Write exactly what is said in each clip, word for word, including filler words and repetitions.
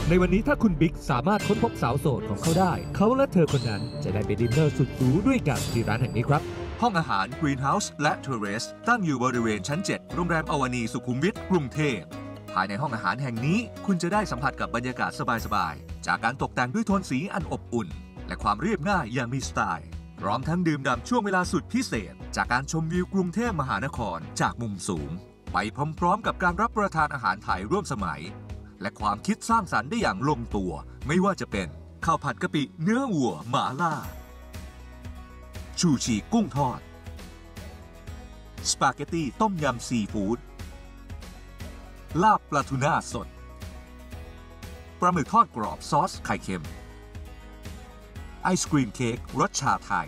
ในวันนี้ถ้าคุณบิ๊กสามารถค้นพบสาวโสดของเขาได้เขาและเธอคนนั้นจะได้ไปดินเนอร์สุดหรูด้วยกันที่ร้านแห่งนี้ครับห้องอาหาร Greenhouse และ Terrace ตั้งอยู่บริเวณชั้น เจ็ด โรงแรมอวานีสุขุมวิทกรุงเทพภายในห้องอาหารแห่งนี้คุณจะได้สัมผัสกับบรรยากาศสบายๆจากการตกแต่งด้วยโทนสีอันอบอุ่นและความเรียบง่ายอย่างมีสไตล์พร้อมทั้งดื่มด่ำช่วงเวลาสุดพิเศษจากการชมวิวกรุงเทพมหานครจากมุมสูงไปพร้อมๆกับการรับประทานอาหารไทยร่วมสมัยและความคิดสร้างสรรค์ได้อย่างลงตัวไม่ว่าจะเป็นข้าวผัดกะปิเนื้อวัวหม่าล่าชูชีกุ้งทอดสปาเกตตี้ต้มยำซีฟู้ดลาบปลาทูน่าสดปลาหมึกทอดกรอบซอสไข่เค็มไอศกรีมเค้กรสชาไทย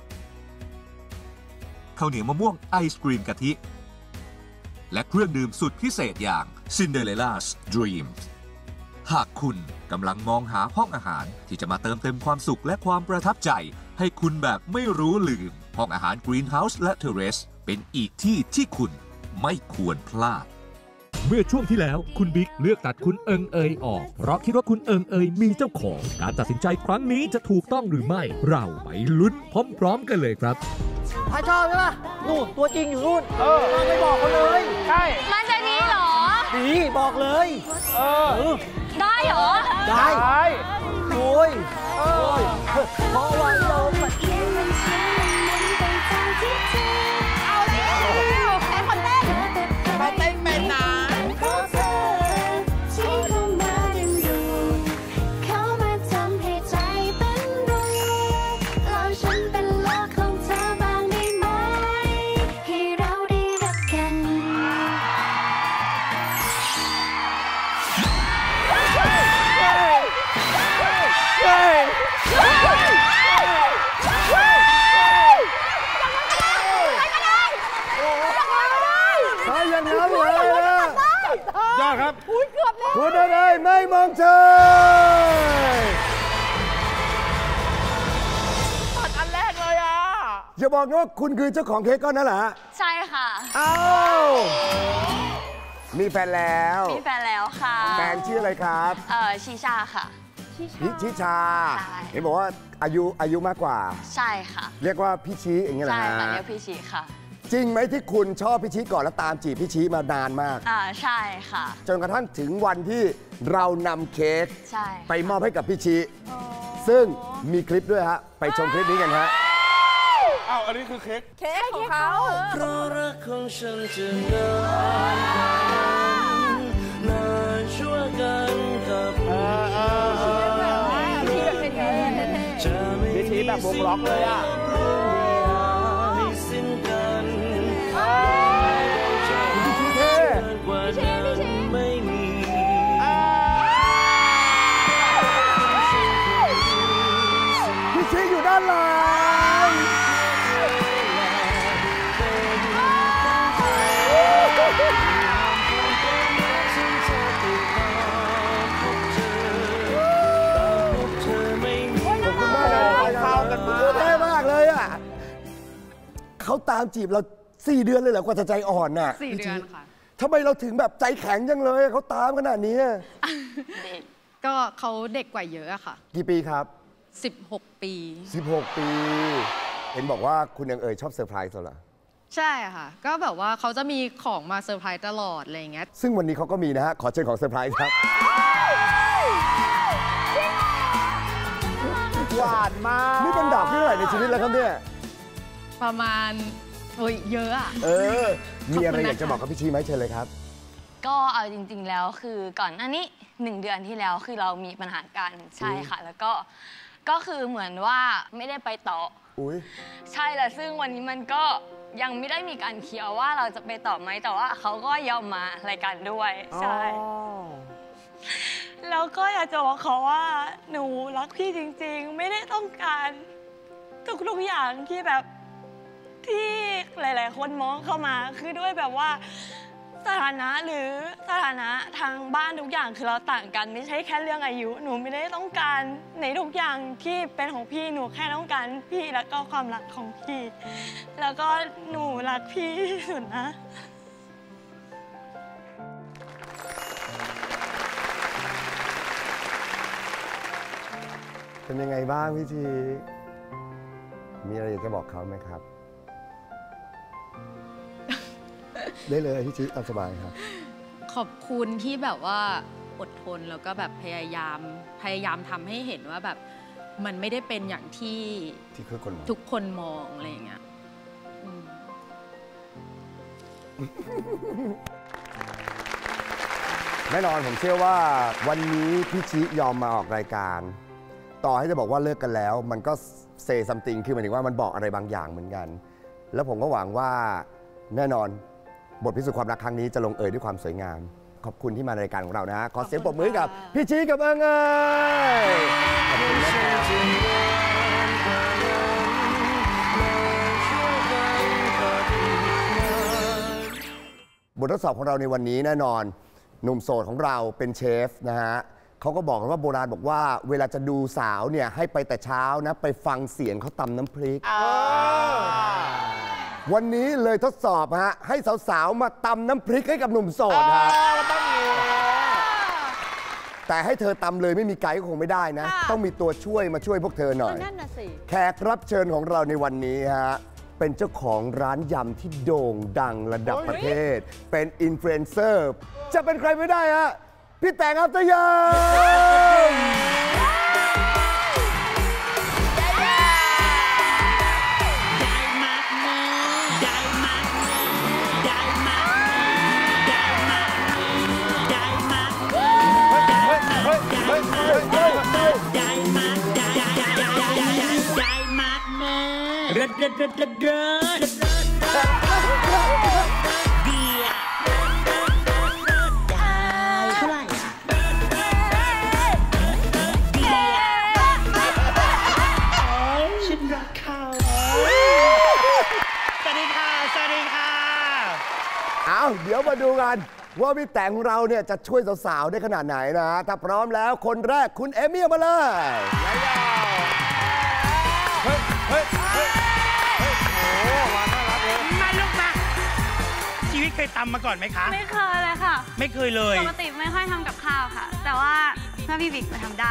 ข้าวเหนียวมะม่วงไอศกรีมกะทิและเครื่องดื่มสุดพิเศษอย่าง Cinderella's Dream หากคุณกำลังมองหาห้องอาหารที่จะมาเติมเต็มความสุขและความประทับใจให้คุณแบบไม่รู้ลืมห้องอาหาร Greenhouse และ Terrace เป็นอีกที่ที่คุณไม่ควรพลาดเมื่อช่วงที่แล้วคุณบิ๊กเลือกตัดคุณเอิงเอยออกเพราะคิดว่าคุณเอิงเอยมีเจ้าของการตัดสินใจครั้งนี้จะถูกต้องหรือไม่เราไปลุ้นพร้อมๆกันเลยครับถ้าชอบใช่ปะนู่นตัวจริงอยู่นู่นเออเราไม่บอกเขาเลยใช่มันจะดีเหรอดีบอกเลยเออได้เหรอได้โอ้ยโอ้ยเพราะว่าเราเอาแล้วไอ้คนเต้นมาเต้นเป็นนะยอดครับอุ้ยเกือบแล้วคุณอะไรไม่มองเธอตัดอันแรกเลยอ่ะอย่าบอกว่าคุณคือเจ้าของเค้กก้อนนั่นแหละใช่ค่ะอ้าวมีแฟนแล้วมีแฟนแล้วค่ะแฟนชื่ออะไรครับเอ่อชิชาค่ะพิชิชาเห็นบอกว่าอายุอายุมากกว่าใช่ค่ะเรียกว่าพี่ชิอย่างเงี้ยเหรอใช่ค่ะเรียกพี่ชิค่ะจริงไหมที่คุณชอบพี่ชิก่อนแล้วตามจีบพี่ชิมานานมากอ่าใช่ค่ะจนกระทั่งถึงวันที่เรานำเค้กไปมอบให้กับพี่ชิซึ่งมีคลิปด้วยฮะไปชมคลิปนี้กันฮะอ้าวอันนี้คือเค้กเค้กของเขาเพราะรักของฉันจะนานนานชั่วกันกับพี่ชิแบบวงล็อกเลยอ่ะพี่ชิอยู่ด้านหลังเขาตามจีบเราสี่เดือนเลยเหรอกว่าจะใจอ่อนน่ะสี่เดือนค่ะทำไมเราถึงแบบใจแข็งจังเลยเขาตามขนาดนี้ก็เขาเด็กกว่าเยอะอะค่ะกี่ปีครับสิบหกปีสิบหกปีเห็นบอกว่าคุณยังเอ่ยชอบเซอร์ไพรส์เหรอใช่ค่ะก็แบบว่าเขาจะมีของมาเซอร์ไพรส์ตลอดอะไรอย่างเงี้ยซึ่งวันนี้เขาก็มีนะฮะขอเชิญของเซอร์ไพรส์ครับหวานมากนี่เป็นดอกที่เท่าไหร่ในชีวิตแล้วครับเนี่ยประมาณโอ้ยเยอะอะเออมีอะไรอยากจะบอกกับพี่ชีไหมเชิญเลยครับก็เอาจริงๆแล้วคือก่อนหน้านี้หนึ่งเดือนที่แล้วคือเรามีปัญหากันใช่ค่ะแล้วก็ก็คือเหมือนว่าไม่ได้ไปต่ออุ้ยใช่แล้วซึ่งวันนี้มันก็ยังไม่ได้มีการเคลียร์ว่าเราจะไปต่อไหมแต่ว่าเขาก็ยอมมารายการด้วยใช่แล้วก็อยากจะบอกเขาว่าหนูรักพี่จริงๆไม่ได้ต้องการทุกๆอย่างที่แบบที่หลายๆคนมองเข้ามาคือด้วยแบบว่าสถานะหรือสถานะทางบ้านทุกอย่างคือเราต่างกันไม่ใช่แค่เรื่องอายุหนูไม่ได้ต้องการในทุกอย่างที่เป็นของพี่หนูแค่ต้องการพี่แล้วก็ความรักของพี่แล้วก็หนูรักพี่ที่สุดนะเป็นยังไงบ้างพี่ชีมีอะไรจะบอกเขาไหมครับ ได้เลยพี่ชีตามสบายครับขอบคุณที่แบบว่าอดทนแล้วก็แบบพยายามพยายามทำให้เห็นว่าแบบมันไม่ได้เป็นอย่างที่ที่ทุกคนมองทุกคนมองอะไรอย่างเงี้ยแน่นอนผมเชื่อว่าวันนี้พี่ชิยอมมาออกรายการต่อให้จะบอกว่าเลิกกันแล้วมันก็เซซัมติงคือหมายถึงว่ามันบอกอะไรบางอย่างเหมือนกันแล้วผมก็หวังว่าแน่นอนบทพิสูจน์ความรักครั้งนี้จะลงเอยด้วยความสวยงามขอบคุณที่มารายการของเรานะขอเสียงปรบมือกับพี่ชิกับเอิงเอยขอบคุณนะครับบททดสอบของเราในวันนี้แน่นอนหนุ่มโสดของเราเป็นเชฟนะฮะเขาก็บอกกันว่าโบราณบอกว่าเวลาจะดูสาวเนี่ยให้ไปแต่เช้านะไปฟังเสียงเขาตำน้ำพริกวันนี้เลยทดสอบฮะให้สาวๆมาตำน้ำพริกให้กับหนุ่มโสดครับแต่ให้เธอตำเลยไม่มีไกด์ก็คงไม่ได้นะต้องมีตัวช่วยมาช่วยพวกเธอหน่อยแขกรับเชิญของเราในวันนี้ฮะเป็นเจ้าของร้านยำที่โด่งดังระดับประเทศเป็นอินฟลูเอนเซอร์จะเป็นใครไม่ได้ฮะพี่แตงอัปตยามเด็ดเด็ดเด็ดเด็ดเด็ดเบียร์ได้เท่าไหร่เบียร์ฉันรักเขาสวัสดีค่ะสวัสดีค่ะเอาเดี๋ยวมาดูกันว่าพี่แต่งของเราเนี่ยจะช่วยสาวๆได้ขนาดไหนนะถ้าพร้อมแล้วคนแรกคุณเอมี่มาเลยเฮ้ยเฮ้ยเฮ้ยโอ้มาน่ารักเลยมาลูกมาชีวิตเคยตำมาก่อนไหมคะไม่เคยเลยค่ะไม่เคยเลยปกติไม่ค่อยทำกับข้าวค่ะแต่ว่าถ้าพี่บิ๊กมาทำได้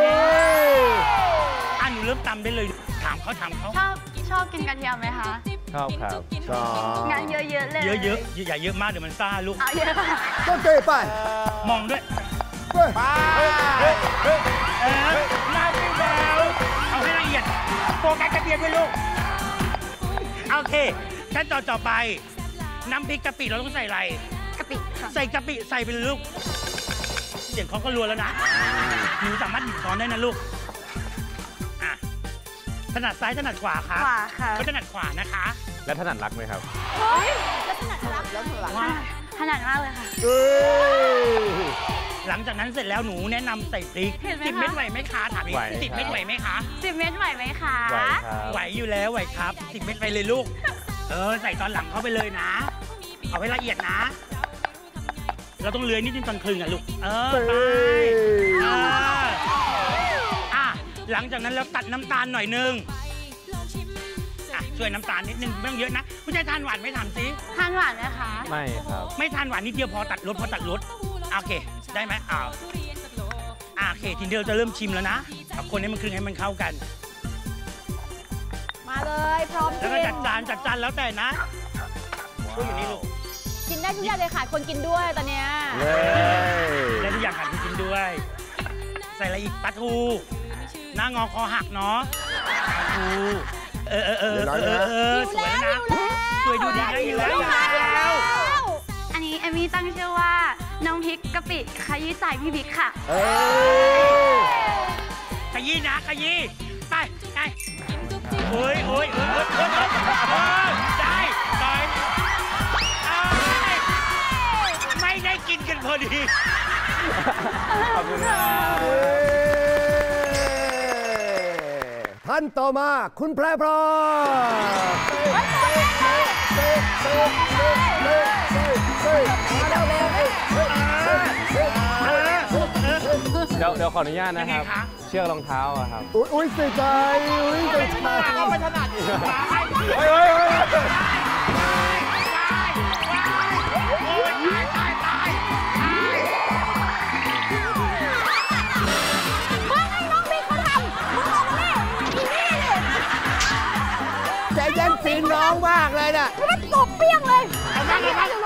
อ่ะหนูเริ่มตำได้เลยถามเขาถามเขาชอบชอบกินกระเทียมไหมคะชอบครับชอบงั้นเยอะๆเลยเยอะๆอย่าเยอะมากเดี๋ยวมันซ่าลูกเอาเยอะก็เกยไปมองด้วยไปเออลาไปแล้วเอาให้ละเอียดโฟกัสกระเทียมด้วยลูกโอเคขั้นตอนต่อไปน้ำพริกกะปิเราต้องใส่อะไรกะปิใส่กะปิใส่ไปเลยลูกเสียงเขาก็รัวแล้วนะหนูสามารถหยิบช้อนได้นะลูกอ่ะถนัดซ้ายถนัดขวาคะขวาค่ะก็ถนัดขวานะคะแล้วถนัดรักไหมครับเฮ้ยแล้วถนัดรักแล้วถนัดถนัดมากเลยค่ะหลังจากนั้นเสร็จแล้วหนูแนะนำใส่พริกสิบเม็ดไหวไหมคะถามอีกสิบเม็ดไหวไหมคะสิบเม็ดไหวไหมคะไหวครับไหวอยู่แล้วไหวครับสิบเม็ดไปเลยลูกเออใส่ตอนหลังเข้าไปเลยนะเอาให้ละเอียดนะเราต้องเลื้อยนิดนึงตอนครึ่งอ่ะลูกเออไปอ่ะหลังจากนั้นเราตัดน้ำตาลหน่อยนึงอ่ะช่วยน้ำตาลนิดนึงไม่ต้องเยอะนะผู้ชายทานหวานไม่ทำสิทานหวานไหมคะไม่ครับไม่ทานหวานนิดเดียวพอตัดรสพอตัดรสโอเคได้ไหมอ้าวโอเคทีเดียวจะเริ่มชิมแล้วนะเอาคนให้มันคลึงให้มันเข้ากันมาเลยพร้อมแล้วก็จัดจานจัดจานแล้วแต่นะช่วยอยู่นี่ลูกกินได้ทุกอย่างเลยค่ะคนกินด้วยตอนเนี้ยได้ทุกอย่างค่ะคนกินด้วยใส่อะไรอีกปลาทูหน้างอคอหักเนาะปลาทูเออเออเออเออเออสวยนะสวยดูดีนะอยู่แล้วอันนี้เอมี่ตั้งชื่อว่าน้องพริกกะปิขยี้ใจพี่บิ๊กค่ะขยี้นะขยี้ไปไปโอ้ยโอ้ยโอ้ยโอ้ยโอ้ยได้ไปไม่ได้กินกันพอดีขอบคุณครับท่านต่อมาคุณแพรพรเดี๋ยวเดี๋ยวขออนุญาตนะครับเชือกรองเท้าอะครับอุ้ยอุ้ยเสียใจอุ้ยเสียใจเอาไม่ถนัดอีกเฮ้ยเฮ้ยเฮ้ยตายตายมึงให้น้องบิ๊กเขาทำมึง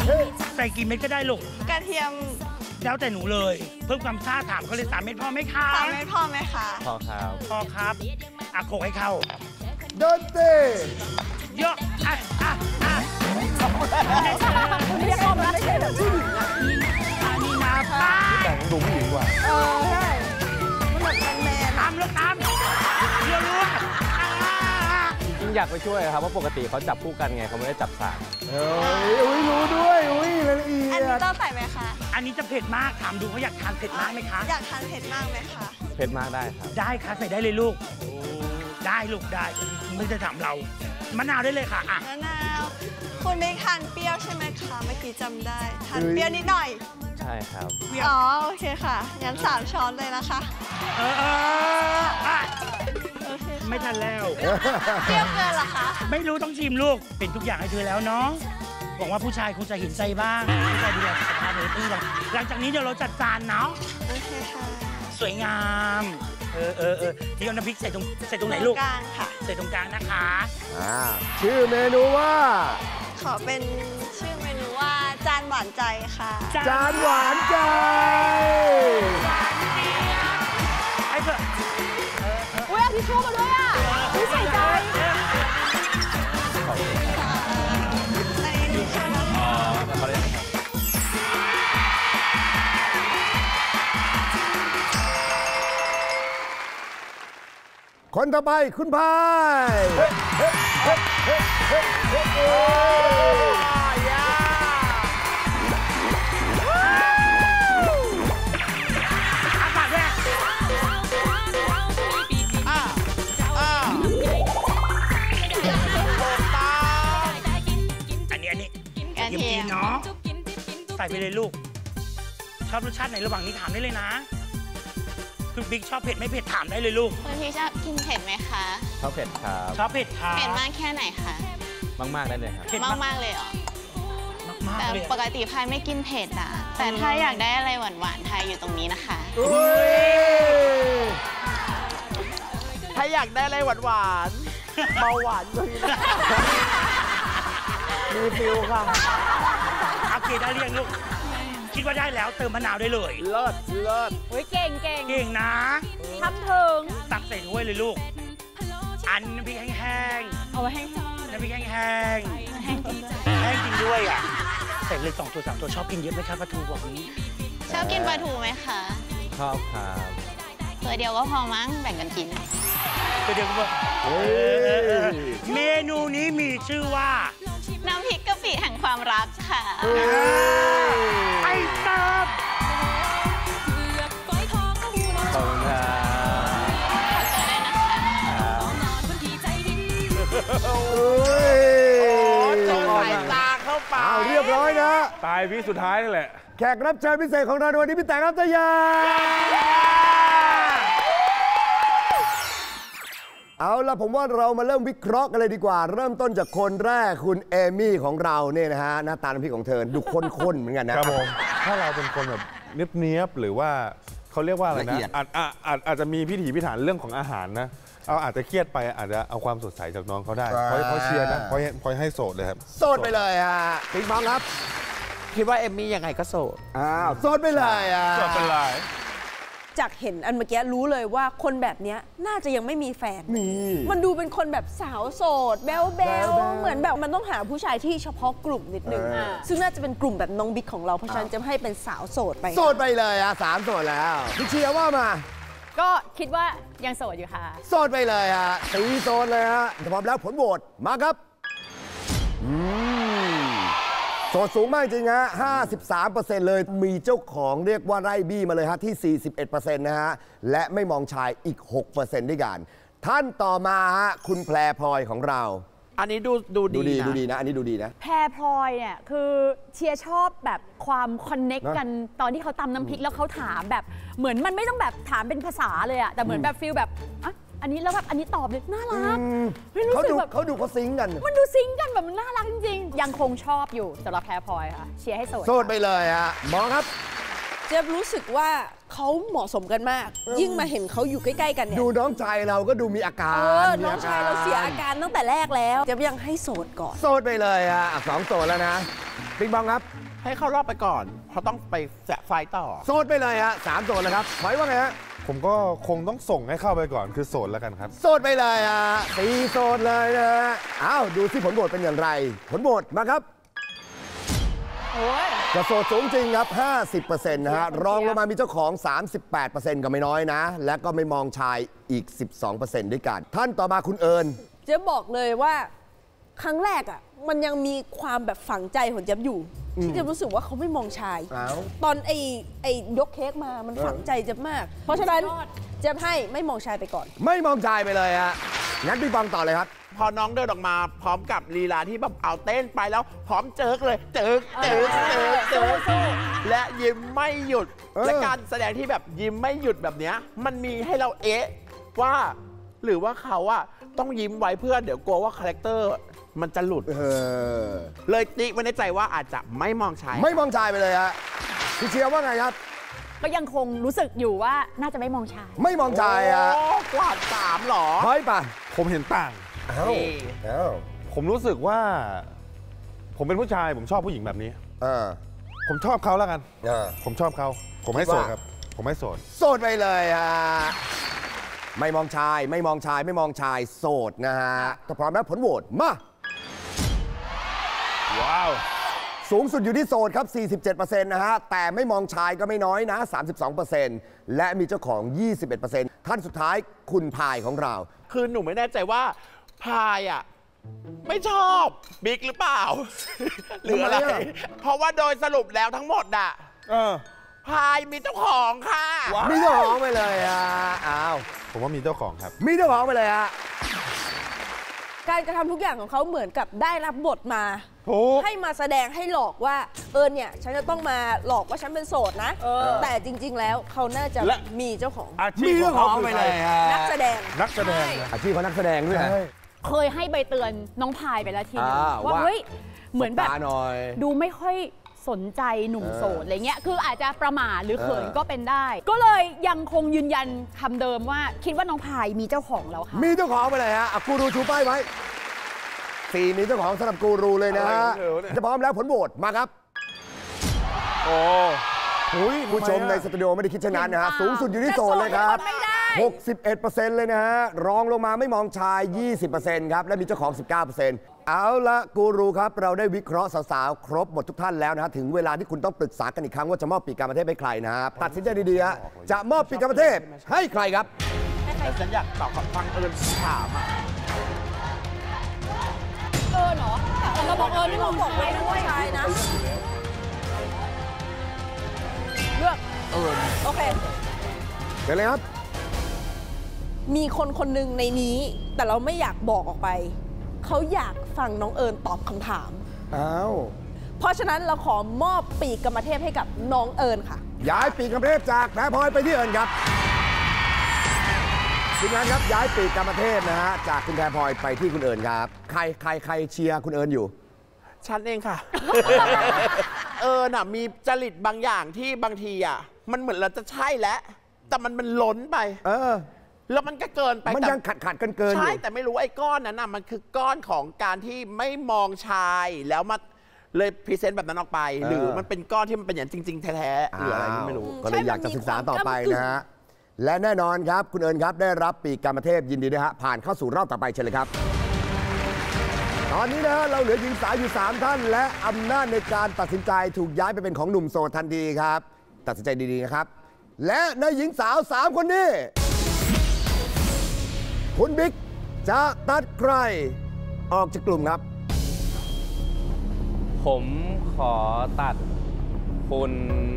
ใส่กี่เม็ดก็ได้ลูกกระเทียมแล้วแต่หนูเลย เพิ่มความซ่าถามเขาเลยสามเม็ดพอไหมคะสามเม็ดพอไหมคะพอครับพอครับอ่ะโขกให้เข้าดนตรีเยอะอ่ะอ่ะอ่ะเรียกออกมาไม่ใช่แบบผู้หญิงอ่ะอันนี้นาป้าแต่งดูผู้หญิงกว่าเออใช่มันแบบแมนตามลูกตามเรือรู้จริงๆอยากไปช่วยครับเพราะปกติเขาจับคู่กันไงเขาไม่ได้จับสากเฮ้ยอุ้ยรู้ด้วยอุ้ยรายละเอีอันยนี้ดต้องใส่ไหมคะอันนี้จะเผ็ดมากถามดูเขาอยากทานเผ็ดมากไหมคะอยากทานเผ็ดมากไหมคะเผ็ดมากได้ครับได้ค่ะใส่ได้เลยลูกได้ลูกได้ไม่ได้ถามเรามะนาวได้เลยค่ะอ่ะมะนาวคุณไม่ทานเปรี้ยวใช่ไหมคะเมื่อกี้จำได้ทานเปรี้ยวนิดหน่อยใช่ครับอ๋อโอเคค่ะงั้นสามช้อนเลยนะคะเออเอออ่ะโอเคค่ะไม่ทันแล้วเปรี้ยวเกินเหรอคะไม่รู้ต้องชิมลูกเป็นทุกอย่างให้เธอแล้วเนาะหวังว่าผู้ชายคงจะเห็นใจบ้างผู้ชายดูแลสุขภาพเลยตี้เราหลังจากนี้เดี๋ยวเราจัดจานเนาะโอเคค่ะสวยงามเออเออเออที่เอาน้ำพริกใส่ตรงใส่ตรงไหนลูกกลางค่ะใส่ตรงกลางนะคะอ่าชื่อเมนูว่าขอเป็นชื่อเมนูว่าจานหวานใจค่ะจานหวานใจไอ้เถอะๆอุ้ยเอาทิชชู่มาด้วยอ่ะไม่ใส่ใจในนี้ใช่ไหมคะเขาเรียกคนต่อไปคุณพายอาปากด้วยอ่าอ่าอันนี้อันนี้กระเทียมเนาะใส่ไปเลยลูก ชอบรสชาติไหนระหว่างนี้ถามได้เลยนะคุณบิ๊กชอบเผ็ดไม่เผ็ดถามได้เลยลูกคุณพี่ชอบกินเผ็ดไหมคะชอบเผ็ดครับชอบเผ็ดค่ะเผ็ดมากแค่ไหนคะมากๆได้เลยครับเผ็ดมากมากมากๆเลยเหรอมากแต่ๆเลยปกติพายไม่กินเผ็ดอ่ะ แต่ถ้าอยากได้อะไรหวานๆพายอยู่ตรงนี้นะคะอุ้ยถ้าอยากได้อะไรหวานหวานๆเบาหวานเลยนะมีฟิลค่ะโอเคได้เรียงลูก คิดว่าได้แล้วเติมมะนาวได้เลยเลิศเลิศอุ้ยเก่งเก่งเก่งนะทำถึงตักใส่ถ้วยเลยลูกอันน้ำพริกแห้งเอาไว้ให้ๆน้ำพริกแห้งๆแห้งจริงแห้งจริงด้วยอ่ะใส่เลยสองตัวสามตัวชอบกินเยอะไหมครับปลาทูบอกนี้ชอบกินปลาทูไหมคะชอบครับตัวเดียวก็พอมั้งแบ่งกันกินตัวเดียวก็บอกเมนูนี้มีชื่อว่าน้ำพริกกะปิแห่งความรักค่ะไอ้ตับขอบคุณครับเจอสายตาเข้าไปอ้าวเรียบร้อยนะตายวิสุดท้ายนั่นแหละแขกรับเชิญพิเศษของเราในวันนี้พี่แต่งอัตยาเอาล่ะผมว่าเรามาเริ่มวิเคราะห์กันเลยดีกว่า เริ่มต้นจากคนแรกคุณเอมี่ของเราเนี่ยนะฮะหน้าตาน้ำพริกของเธอดูข้นๆเหมือนกันนะครับผมถ้าเราเป็นคนแบบเนียบๆหรือว่าเขาเรียกว่าอะไรนะอาจอาจอาจอาจจะมีพิถีพิถันเรื่องของอาหารนะเอาอาจจะเครียดไปอาจจะเอาความสดใสจากน้องเขาได้เพราะเพราะเชียร์นะเพราะเพราะให้โสดเลยครับโสดไปเลยฮะปิ๊งปองครับคิดว่าเอมมี่ยังไงก็โสดอ้าวโสดไปเลยอ่ะโสดเป็นไรจากเห็นอันเมื่อกี้รู้เลยว่าคนแบบเนี้ยน่าจะยังไม่มีแฟนนี่มันดูเป็นคนแบบสาวโสดแบลเบลเหมือนแบบมันต้องหาผู้ชายที่เฉพาะกลุ่มนิดนึงเออซึ่งน่าจะเป็นกลุ่มแบบน้องบิ๊กของเราเพราะฉะนั้นจะให้เป็นสาวโสดไปโสดไปเลยอ่ะสามโสดแล้วพี่เชียร์ว่ามาก็คิดว่ายังโสดอยู่ค่ะโสดไปเลยฮะตีโสดเลยฮะพร้อมแล้วผลโหวตมาครับอืมโสดสูงมากจริงฮะ ห้าสิบสามเปอร์เซ็นต์ เลย มีเจ้าของเรียกว่าไร่บี้มาเลยฮะที่ สี่สิบเอ็ดเปอร์เซ็นต์ นะฮะ และไม่มองชายอีก หกเปอร์เซ็นต์ ด้วยกัน ท่านต่อมาฮะคุณแพรพลอยของเราอันนี้ดูดูดูดีดีนะดูดีนะ อันนี้ดูดีนะแพรพลอยเนี่ยคือเชียร์ชอบแบบความคอนเน็กกันตอนที่เขาตำน้ำพริกแล้วเขาถามแบบเหมือนมันไม่ต้องแบบถามเป็นภาษาเลยอะแต่เหมือนแบบฟีลแบบอ่ะอันนี้แล้วแบบอันนี้ตอบเลยน่ารักไม่รู้เขาสึกดูแบบเขาดูเขาซิงค์กันมันดูซิงค์กันแบบมันน่ารักจริงๆ ยังคงชอบอยู่สำหรับแพรพลอยค่ะเชียร์ให้โสดโสดไปเลยฮะหมอครับเจ๊รู้สึกว่าเขาเหมาะสมกันมาก ยิ่งมาเห็นเขาอยู่ใกล้ๆกันเนี่ยดูน้องชายเราก็ดูมีอาการเออมีน้องชายเราเสียอาการตั้งแต่แรกแล้วเจ๊ยังให้โสดก่อนโสดไปเลยฮะอ่ะสองโสดแล้วนะปิงปองครับให้เข้ารอบไปก่อนเพราะต้องไปแสะไฟต่อโสดไปเลยฮะสามโสดแล้วครับหมายว่าไงฮะผมก็คงต้องส่งให้เข้าไปก่อนคือโสดแล้วกันครับโสดไปเลยฮะตีโสดเลยนะฮะอ้าวดูที่ผลโหวตเป็นอย่างไร ผลโหวตมาครับจะโสดสูงจริงครับ ห้าสิบเปอร์เซ็นต์ นะฮะรองลงมามีเจ้าของ สามสิบแปดเปอร์เซ็นต์ ก็ไม่น้อยนะ และก็ไม่มองชายอีก สิบสองเปอร์เซ็นต์ ด้วยกัน ท่านต่อมาคุณเอิญเจ๊บอกเลยว่าครั้งแรกอ่ะมันยังมีความแบบฝังใจของเจ๊อยู่ ที่เจ๊รู้สึกว่าเขาไม่มองชาย ตอนไอ้ไอ้ยกเค้กมามันฝังใจเจ๊มาก เพราะฉะนั้นเจ๊ให้ไม่มองชายไปก่อนไม่มองชายไปเลยฮะงั้นพี่ปองต่อเลยครับพอน้องเดินออกมาพร้อมกับลีลาที่แบบเอาเต้นไปแล้วพร้อมเจิกเลยเจิกเจิกเจิกเจิกและยิ้มไม่หยุดเออและการแสดงที่แบบยิ้มไม่หยุดแบบเนี้ยมันมีให้เราเอ๊ะว่าหรือว่าเขาอะต้องยิ้มไว้เพื่อเดี๋ยวกลัวว่าคาแรคเตอร์มันจะหลุดเออเลยติ๊กไว้ในใจว่าอาจจะไม่มองชายไม่มองชายไปเลยฮะพี่เชียร์ว่าไงครับก็ยังคงรู้สึกอยู่ว่าน่าจะไม่มองชายไม่มองชายฮะโอ้กวาดสามหรอเฮ้ยป่ะผมเห็นต่างอ้าวอ้าวผมรู้สึกว่า ผมเป็นผู้ชายผมชอบผู้หญิงแบบนี้เออผมชอบเขาแล้วกันเออผมชอบเขาผมให้โสดครับ ผมให้โสดโสดไปเลยฮะไม่มองชายไม่มองชายไม่มองชายโสดนะฮะถ้าพร้อมแล้วผลโหวตมาว้าวสูงสุดอยู่ที่โสดครับ สี่สิบเจ็ดเปอร์เซ็นต์ นะฮะ แต่ไม่มองชายก็ไม่น้อยนะ สามสิบสองเปอร์เซ็นต์ และมีเจ้าของ ยี่สิบเอ็ดเปอร์เซ็นต์ ท่านสุดท้ายคุณพายของเราคือหนูไม่แน่ใจว่าพายอ่ะไม่ชอบบิ๊กหรือเปล่า หรืออะไรทำไมอะเพราะว่าโดยสรุปแล้วทั้งหมดอ่ะเออพายมีเจ้าของค่ะมีเจ้าของไปเลยอ่ะอ้าวผมว่ามีเจ้าของครับมีเจ้าของไปเลยฮะการกระทำทุกอย่างของเขาเหมือนกับได้รับบทมาถูกให้มาแสดงให้หลอกว่าเออเนี่ยฉันจะต้องมาหลอกว่าฉันเป็นโสดนะ แต่จริง ๆ แล้วเขาน่าจะและมีเจ้าของอาชีมีพขอเจ้าง ขเขาองคือไปใคเลรยฮะนักแสดงนักแสดงนะอาชีพเขานักแสดงด้วยฮะใช่เคยให้ใบเตือนน้องพายไปแล้วทีนึงอ่าว่าว่าเฮ้ยเหมือนแบบตาหน่อยดูไม่ค่อยสนใจหนุ่มเออโสดอะไรเงี้ยคืออาจจะประมาทหรือเขินเออก็เป็นได้ ก็เลยยังคงยืนยันคำเดิมว่าคิดว่าน้องพายมีเจ้าของแล้วค่ะมีเจ้าของไปเลยฮะอ่ะกูรูชูป้ายไว้สี่มีเจ้าของสำหรับกูรูเลยนะฮะอะไรของเธอเนี่ยจะพร้อมแล้วผลโหวตมาครับโอ้หุยผู้ชมในสตูดิโอไม่ได้คิดเช่นนั้นนะฮะ สูงสุดอยู่ที่โสดเลยครับไม่ได้หกสิบเอ็ดเปอร์เซ็นต์ เลยนะฮะ รองลงมาไม่มองชาย ยี่สิบเปอร์เซ็นต์ ครับ และมีเจ้าของ สิบเก้าเปอร์เซ็นต์ เอาละกูรูครับ เราได้วิเคราะห์สาวๆ ครบหมดทุกท่านแล้วนะฮะ ถึงเวลาที่คุณต้องปรึกษากันอีกครั้งว่าจะมอบปีกกามเทพให้ใครนะฮะ ตัดสินใจดีๆฮะจะมอบปีกกามเทพให้ใครครับแต่ฉันอยากตอบคำฟังเอิญถามอ่ะเออเนาะแต่เราบอกเออนี่เราบอกไว้ด้วยชายนะเลือกเอิญโอเคเดี๋ยวเลยครับมีคนคนหนึ่งในนี้ แต่เราไม่อยากบอกออกไป เขาอยากฟังน้องเอิญตอบคำถามอ้าวเพราะฉะนั้นเราขอมอบปีกกามเทพให้กับน้องเอิญค่ะย้ายปีกกามเทพจากแพรพลอยไปที่เอิญครับทีมงานครับย้ายปีกกามเทพนะฮะจากคุณแพรพลอยไปที่คุณเอิญครับ ใครใครใครเชียร์คุณเอิญอยู่ฉันเองค่ะ เอิญอ่ะมีจริตบางอย่างที่บางทีอ่ะมันเหมือนเราจะใช่แล้วแต่มันมันล้นไปเออแล้วมันก็เกินไปมันยังขัดขัดกันเกินอยู่ใช่แต่ไม่รู้ไอ้ก้อนนั้นน่ะมันคือก้อนของการที่ไม่มองชายแล้วมาเลยพรีเซนต์แบบนั้นออกไป หรือมันเป็นก้อนที่มันเป็นอย่างจริง ๆ แท้ๆหรืออะไรไม่รู้ก็เลยอยากจะศึกษาต่อไปนะฮะ และแน่นอนครับคุณเอิญครับได้รับปีกกามเทพยินดีด้วยฮะผ่านเข้าสู่รอบต่อไปเชิญเลยครับ ตอนนี้นะฮะเราเหลือหญิงสาวอยู่ สาม ท่าน และอำนาจในการตัดสินใจถูกย้ายไปเป็นของหนุ่มโสดทันทีครับ ตัดสินใจดีๆนะครับ และในหญิงสาว สาม คนนี้ คุณบิ๊กจะตัดใครออกจากกลุ่มครับผมขอตัดคุณ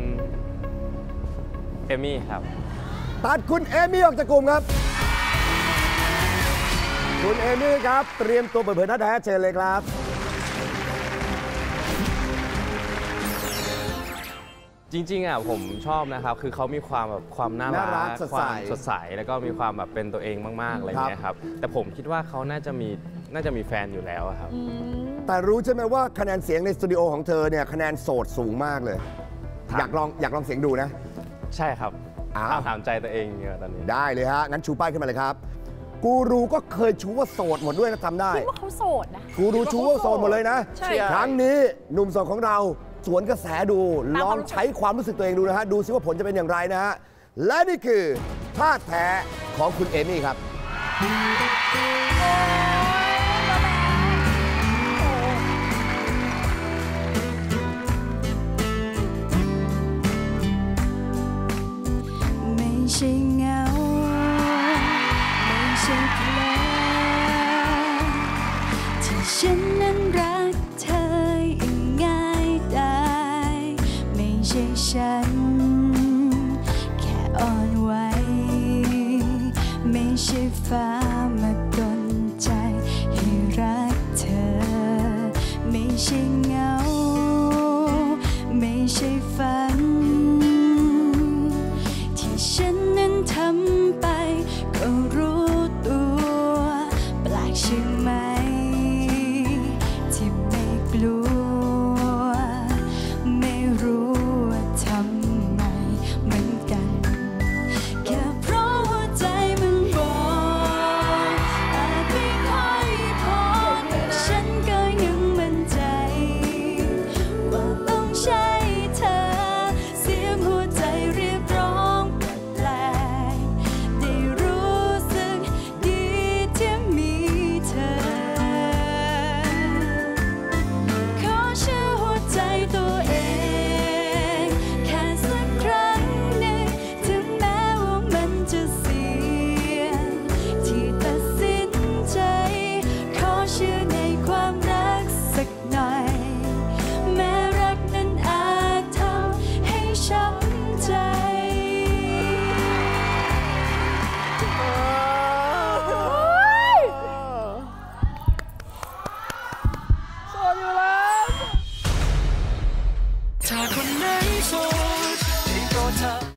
เอมี่ครับตัดคุณเอมี่ออกจากกลุ่มครับ คุณเอมี่ครับเตรียมตัวเปิดเผยหน้าแท้เชิญเลยครับจริงๆอ่ะผมชอบนะครับ คือเขามีความแบบความน่าน่ารัรักกสดคใสวามสดใสแล้วก็มีความแบบเป็นตัวเองมากๆอะไรอย่างเงี้ยครับ แต่ผมคิดว่าเขาน่าจะมีน่าจะมีแฟนอยู่แล้วอะครับแต่รู้ใช่ไหมว่าคะแนนเสียงในสตูดิโอของเธอเนี่ยคะแนนโสดสูงมากเลย อยากลองอยากลองเสียงดูนะใช่ครับอ้าวถามใจตัวเองเนี่ยตอนนี้ได้เลยฮะ งั้นชูป้ายขึ้นมาเลยครับ กูรูก็เคยชูว่าโสดหมดด้วยนะทำได้คิดว่าเขาโสดนะกูรูชูว่าโสดหมดเลยนะใช่ครั้งนี้หนุ่มโสดของเราสวนกระแสดู ลองใช้ความรู้สึกตัวเองดูนะฮะ ดูซิว่าผลจะเป็นอย่างไรนะฮะ และนี่คือท่าแท้ของคุณเอมี่ครับไม่ใช่เงาไม่ใช่เพลงที่ฉันนั้นรักเธออย่างง่ายดายไม่ใช่ฉันแค่อ่อนไหวไม่ใช่ฟ้ามาดลใจให้รักเธอไม่ใช่เง